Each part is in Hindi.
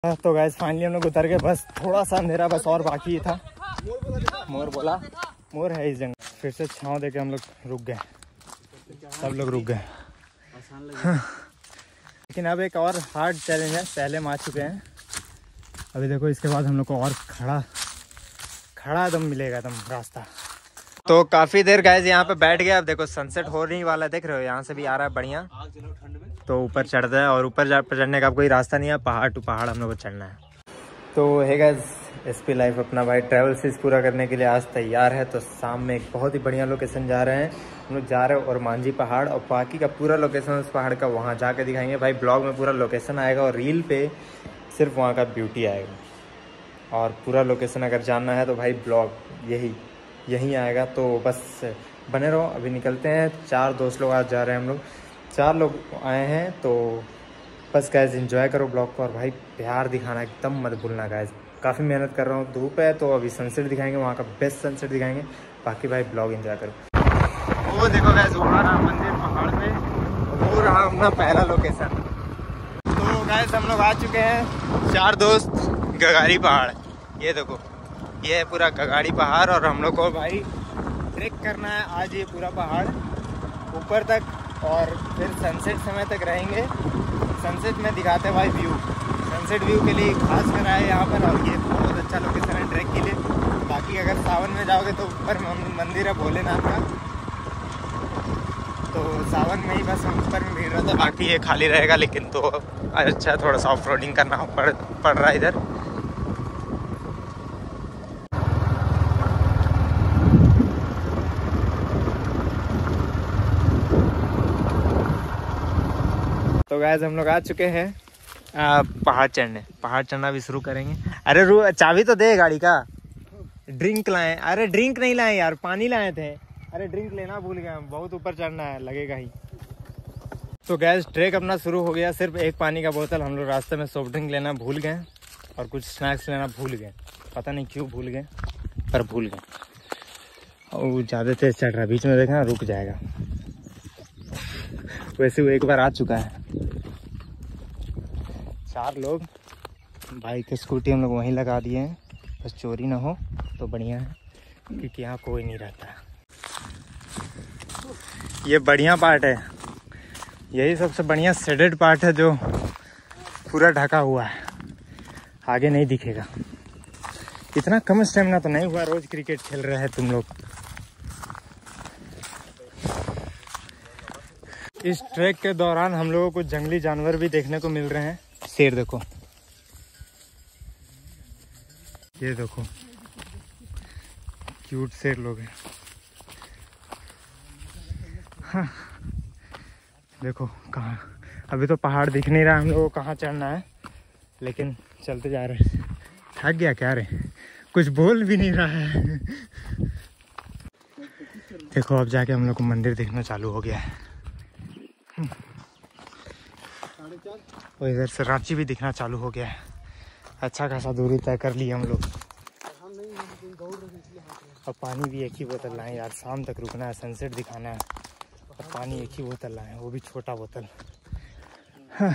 तो गाइस फाइनली हम लोग उतर के बस थोड़ा सा अंधेरा बस और बाकी था। मोर बोला, मोर है इस जंगल। फिर से छाँव देके हम लोग रुक गए, सब लोग रुक गए। लेकिन अब एक और हार्ड चैलेंज है, पहले हम आ चुके हैं। अभी देखो इसके बाद हम लोग को और खड़ा दम मिलेगा, एकदम रास्ता। तो काफ़ी देर गाइस यहाँ पे बैठ गया। अब देखो सनसेट हो नहीं वाला, देख रहे हो, यहाँ से भी आ रहा है बढ़िया। तो ऊपर चढ़ता है और ऊपर चढ़ने का कोई रास्ता नहीं है, पहाड़ टू पहाड़ हम लोग को चढ़ना है। तो है गाइस, एसपी लाइफ अपना भाई ट्रैवल सीरीज पूरा करने के लिए आज तैयार है। तो शाम में एक बहुत ही बढ़िया लोकेशन जा रहे हैं हम लोग, जा रहे हैं और मांझी पहाड़, और बाकी का पूरा लोकेशन उस पहाड़ का वहाँ जाके दिखाएंगे भाई। ब्लॉग में पूरा लोकेशन आएगा और रील पे सिर्फ वहाँ का ब्यूटी आएगा। और पूरा लोकेशन अगर जानना है तो भाई ब्लॉग यही आएगा। तो बस बने रहो, अभी निकलते हैं। 4 दोस्त लोग आज जा रहे हैं हम लोग, 4 लोग आए हैं। तो बस गाइस एंजॉय करो ब्लॉग को, और भाई प्यार दिखाना एकदम मत भूलना गाइस। काफ़ी मेहनत कर रहा हूँ, धूप है तो अभी सनसेट दिखाएंगे, वहाँ का बेस्ट सनसेट दिखाएंगे। बाकी भाई ब्लॉग एंजॉय करो। वो देखो गाइस, वहाँ रहा मंदिर पहाड़ पे, वो रहा अपना पहला लोकेशन। तो गाइस हम लोग आ चुके हैं 4 दोस्त गगारी पहाड़। ये देखो, ये है पूरा गगारी पहाड़, और हम लोग को भाई ट्रेक करना है आज ये पूरा पहाड़ ऊपर तक, और फिर सनसेट समय तक रहेंगे। सनसेट में दिखाते हैं भाई व्यू, सनसेट व्यू के लिए खास कर आए यहाँ पर। और ये बहुत अच्छा लोकेशन है ट्रैक के लिए। बाकी अगर सावन में जाओगे तो ऊपर मंदिर है भोलेनाथ का, तो सावन में ही बस ऊपर में भीड़ रहता है, बाकी ये खाली रहेगा। लेकिन तो अच्छा थोड़ा सा ऑफ रोडिंग करना पड़ रहा है इधर। तो गाइस हम लोग आ चुके हैं पहाड़ चढ़ना भी शुरू करेंगे। अरे चाबी तो दे गाड़ी का। ड्रिंक लाए, अरे ड्रिंक नहीं लाए यार, पानी लाए थे। अरे ड्रिंक लेना भूल गया, बहुत ऊपर चढ़ना है, लगेगा ही। तो गैस ट्रैक अपना शुरू हो गया। सिर्फ एक पानी का बोतल हम लोग रास्ते में सॉफ्ट ड्रिंक लेना भूल गए, और कुछ स्नैक्स लेना भूल गए। पता नहीं क्यों भूल गए, पर भूल गए। और ज़्यादा तेज चढ़ रहा है, बीच में देखना रुक जाएगा। वैसे वो एक बार आ चुका है। 4 लोग, बाइक स्कूटी हम लोग वहीं लगा दिए हैं, बस चोरी ना हो तो बढ़िया है, क्योंकि यहाँ कोई नहीं रहता है। ये बढ़िया पार्ट है, यही सबसे बढ़िया शेडेड पार्ट है, जो पूरा ढका हुआ है, आगे नहीं दिखेगा। इतना कम स्टेमिना तो नहीं हुआ, रोज क्रिकेट खेल रहे हैं तुम लोग। इस ट्रैक के दौरान हम लोगों को जंगली जानवर भी देखने को मिल रहे हैं। शेर देखो, ये देखो क्यूट शेर लोग हैं। हाँ, देखो कहाँ, अभी तो पहाड़ दिख नहीं रहा हम लोगों को कहाँ चढ़ना है, लेकिन चलते जा रहे हैं। थक गया क्या रे, कुछ बोल भी नहीं रहा है। देखो अब जाके हम लोग को मंदिर देखना चालू हो गया है, और इधर से रांची भी दिखना चालू हो गया है। अच्छा खासा दूरी तय कर ली हम लोग। अब पानी भी एक ही बोतल लाए यार, शाम तक रुकना है, सनसेट दिखाना है। और पानी एक ही बोतल लाए, वो भी छोटा बोतल। हाँ।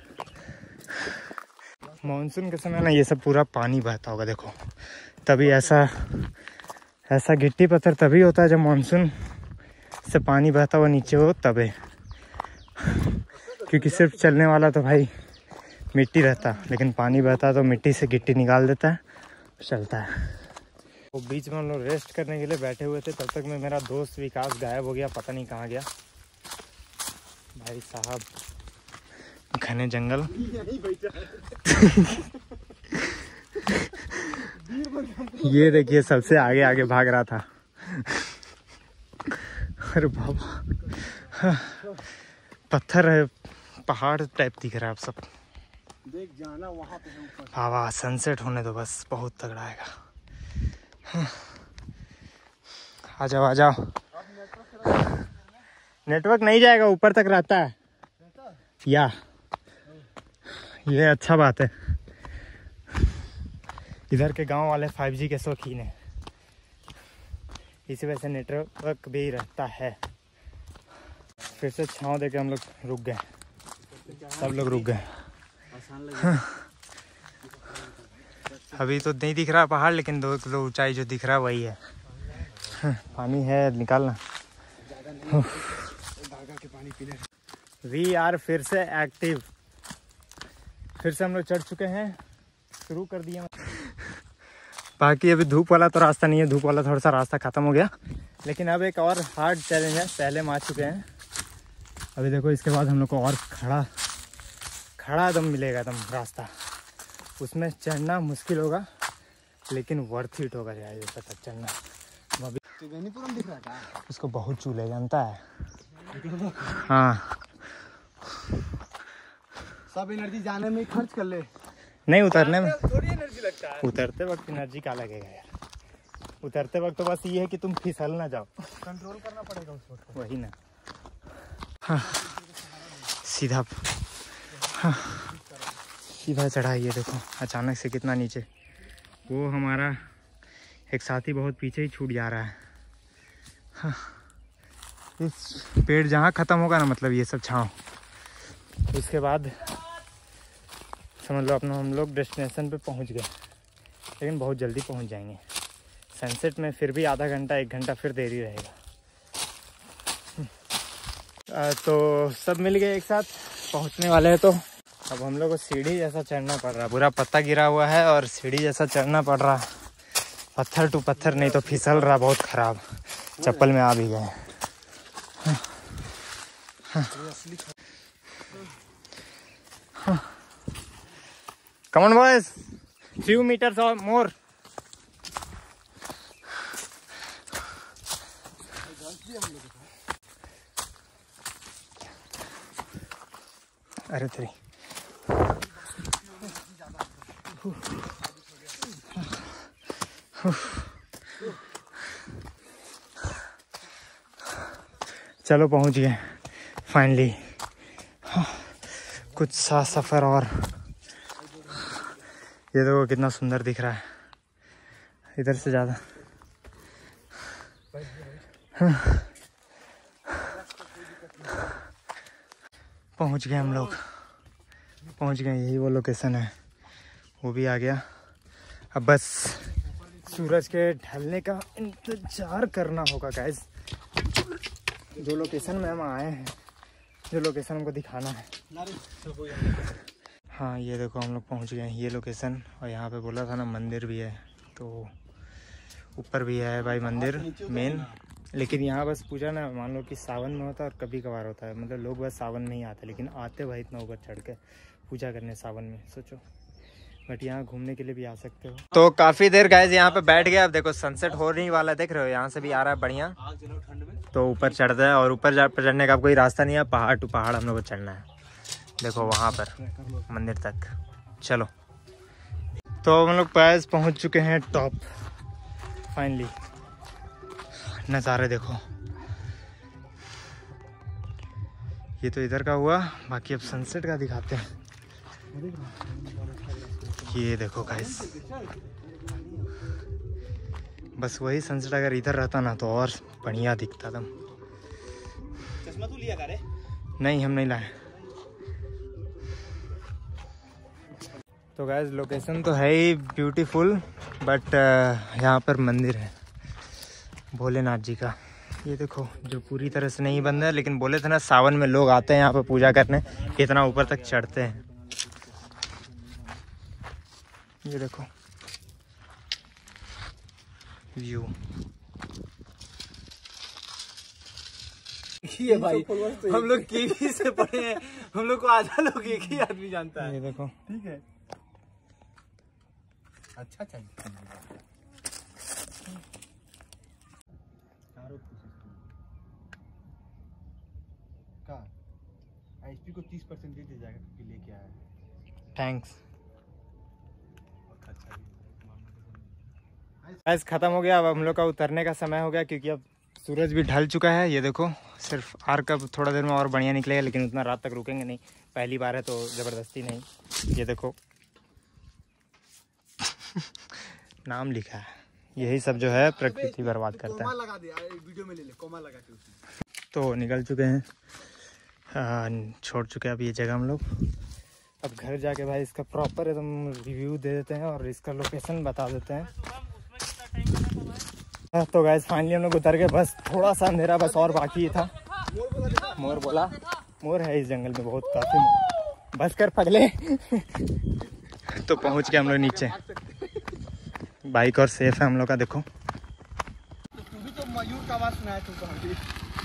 मानसून के समय ना ये सब पूरा पानी बहता होगा, देखो तभी ऐसा गिट्टी पत्थर तभी होता है जब मानसून से पानी बहता हुआ नीचे हो, तबे। क्योंकि सिर्फ चलने वाला तो भाई मिट्टी रहता, लेकिन पानी बहता तो मिट्टी से गिट्टी निकाल देता है, चलता है। वो बीच में हम लोग रेस्ट करने के लिए बैठे हुए थे, तब तक में मेरा दोस्त विकास गायब हो गया, पता नहीं कहाँ गया। भाई साहब, घने जंगल। ये देखिए सबसे आगे आगे भाग रहा था। अरे बाबा, पत्थर है, पहाड़ टाइप दिख रहा है अब सब। देख जाना वहाँ पे ऊपर। हाँ, सनसेट होने दो बस, बहुत तगड़ा आएगा। आ जाओ आ जाओ। नेटवर्क नहीं जाएगा, ऊपर तक रहता है या, ये अच्छा बात है। इधर के गांव वाले 5G के शौकीन हैं, इसी वजह से नेटवर्क भी रहता है। फिर से छाँव देके हम लोग रुक गए, सब लोग रुक गए। हाँ। अभी तो नहीं दिख रहा पहाड़, लेकिन 2 किलो ऊंचाई जो दिख रहा है वही है। पानी है निकालना। वी आर फिर से एक्टिव, फिर से हम लोग चढ़ चुके हैं, शुरू कर दिया। बाकी अभी धूप वाला तो रास्ता नहीं है, धूप वाला थोड़ा सा रास्ता ख़त्म हो गया, लेकिन अब एक और हार्ड चैलेंज है। पहले हम आ चुके हैं, अभी देखो इसके बाद हम लोग को और खड़ा एकदम मिलेगा एकदम रास्ता। उसमें चढ़ना मुश्किल होगा, लेकिन वर्थ इट होगा यार ये तक चढ़ना। अभी दिख रहा है उसको बहुत चूल्हे जानता है। हाँ, सब एनर्जी जाने में खर्च कर ले, नहीं उतरने में थोड़ी एनर्जी लगता है। उतरते वक्त एनर्जी का लगेगा यार। उतरते वक्त तो बस ये है कि तुम फिसल ना जाओ, कंट्रोल करना पड़ेगा उसको। वही ना। हाँ, सीधा हाँ, सीधा चढ़ा। ये देखो अचानक से कितना नीचे। वो हमारा एक साथी बहुत पीछे ही छूट जा रहा है। हाँ, इस पेड़ जहाँ ख़त्म होगा ना, मतलब ये सब छाँव, उसके बाद समझ लो अपना हम लोग डेस्टिनेशन पे पहुंच गए। लेकिन बहुत जल्दी पहुंच जाएंगे। सनसेट में फिर भी आधा घंटा 1 घंटा फिर देरी रहेगा। तो सब मिल गए एक साथ, पहुंचने वाले हैं। तो अब हम लोग को सीढ़ी जैसा चढ़ना पड़ रहा है, पूरा पत्ता गिरा हुआ है और सीढ़ी जैसा चढ़ना पड़ रहा है। पत्थर टू पत्थर, नहीं तो फिसल रहा, बहुत ख़राब। चप्पल में आ भी गए। Come on boys, few meters or more. अरे तेरी चलो पहुंच गए फाइनली। कुछ सा सफ़र और। ये देखो कितना सुंदर दिख रहा है इधर से ज़्यादा। पहुंच गए हम लोग, पहुंच गए। यही वो लोकेशन है, वो भी आ गया। अब बस सूरज के ढलने का इंतज़ार करना होगा गाइस। जो लोकेशन में हम आए हैं, जो लोकेशन हमको दिखाना है। हाँ, ये देखो हम लोग पहुंच गए हैं ये लोकेशन। और यहाँ पे बोला था ना मंदिर भी है, तो ऊपर भी है भाई मंदिर मेन। लेकिन यहाँ बस पूजा ना मान लो कि सावन में होता है और कभी कभार होता है। मतलब लोग बस सावन में ही आते, लेकिन आते भाई इतना ऊपर चढ़ के पूजा करने सावन में, सोचो। बट यहाँ घूमने के लिए भी आ सकते हो। तो काफ़ी देर गाइस यहाँ पे बैठ गया। अब देखो सनसेट हो नहीं वाला, देख रहे हो, यहाँ से भी आ रहा है बढ़िया। तो ऊपर चढ़ता है, और ऊपर चढ़ने का कोई रास्ता नहीं है, पहाड़ टू पहाड़ हम लोग को चढ़ना है। देखो वहाँ पर मंदिर तक। चलो, तो हम लोग पास पहुँच चुके हैं टॉप फाइनली। नज़ारे देखो, ये तो इधर का हुआ। बाकी अब सनसेट का दिखाते हैं। ये देखो गाइस, बस वही सनसेट अगर इधर रहता ना तो और बढ़िया दिखता था। चश्मा तू लिया करे? नहीं, हम नहीं लाए। तो गाइस लोकेशन तो है ही ब्यूटीफुल, बट यहाँ पर मंदिर है भोलेनाथ जी का। ये देखो, जो पूरी तरह से नहीं बंद है, लेकिन बोले थे ना सावन में लोग आते हैं यहाँ पर पूजा करने, कितना ऊपर तक चढ़ते हैं। ये देखो व्यू। ये भाई हम लोग केवी से पढ़े हैं, हम लोग को आधा लोग एक ही आदमी जानता है। ये देखो, ठीक है, अच्छा चाहिए। एचपी को 30% दे दिया जाएगा क्योंकि लेके आया है। थैंक्स। बस खत्म हो गया। अब हम लोग का उतरने का समय हो गया, क्योंकि अब सूरज भी ढल चुका है। ये देखो, सिर्फ आर्क अब थोड़ा देर में और बढ़िया निकलेगा, लेकिन उतना रात तक रुकेंगे नहीं, पहली बार है तो ज़बरदस्ती नहीं। ये देखो नाम लिखा है, यही सब जो है प्रकृति बर्बाद करता है। लगा दिया वीडियो में, ले ले कोमा लगा के। तो निकल चुके हैं, छोड़ चुके हैं अब ये जगह हम लोग। अब घर जाके भाई इसका प्रॉपर एकदम रिव्यू दे देते हैं और इसका लोकेशन बता देते हैं। तो गाइस फाइनली हम लोग उतर के बस थोड़ा सा अंधेरा बस और बाकी था। मोर बोला, मोर है इस जंगल में बहुत काफी। बस कर पगले। तो पहुंच गए हम लोग नीचे। बाइक और सेफ है हम लोग का। देखो तो मयूर का आवाज सुनाया तुमको हम भी।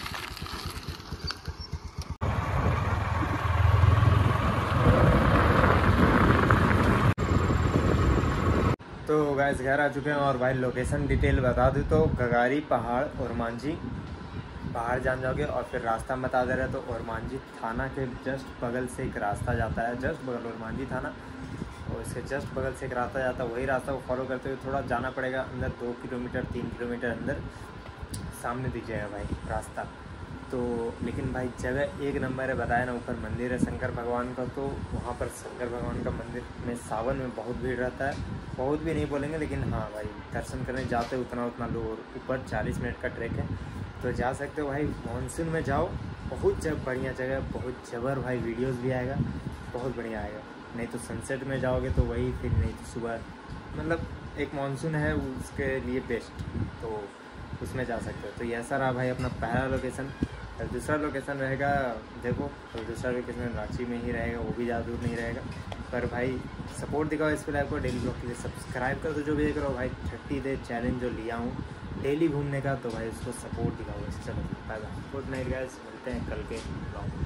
तो गाइस घर आ चुके हैं और भाई लोकेशन डिटेल बता दूँ तो गगारी पहाड़ ओरमांझी बाहर जान जाओगे और फिर रास्ता बता दे रहे तो ओरमांझी थाना के जस्ट बगल से एक रास्ता जाता है, जस्ट बगल ओरमांझी थाना, और इसके जस्ट बगल से एक रास्ता जाता है। वही रास्ता को फॉलो करते हुए थोड़ा जाना पड़ेगा अंदर, 2 किलोमीटर 3 किलोमीटर अंदर सामने दिखेगा भाई रास्ता। तो लेकिन भाई जगह एक नंबर है, बताया ना ऊपर मंदिर है शंकर भगवान का। तो वहाँ पर शंकर भगवान का मंदिर में सावन में बहुत भीड़ रहता है, बहुत भी नहीं बोलेंगे लेकिन हाँ भाई दर्शन करने जाते उतना लोग। ऊपर 40 मिनट का ट्रैक है तो जा सकते हो भाई। मानसून में जाओ, बहुत बढ़िया जगह, बहुत जबर भाई, वीडियोस भी आएगा, बहुत बढ़िया आएगा। नहीं तो सनसेट में जाओगे तो वही, फिर नहीं तो सुबह, मतलब एक मानसून है उसके लिए बेस्ट, तो उसमें जा सकते हो। तो ये ऐसा रहा भाई अपना पहला लोकेशन। और दूसरा लोकेशन रहेगा देखो, तो दूसरा लोकेशन रांची में ही रहेगा, वो भी ज़्यादा दूर नहीं रहेगा। पर भाई सपोर्ट दिखाओ इस लाइव को, डेली ब्लॉग के लिए सब्सक्राइब कर दो जो भी देख रहे हो भाई। 30 डे चैलेंज जो लिया हूँ डेली घूमने का, तो भाई उसको सपोर्ट दिखाओ। चलो bye bye, good night guys, मिलते हैं कल के ब्लॉग।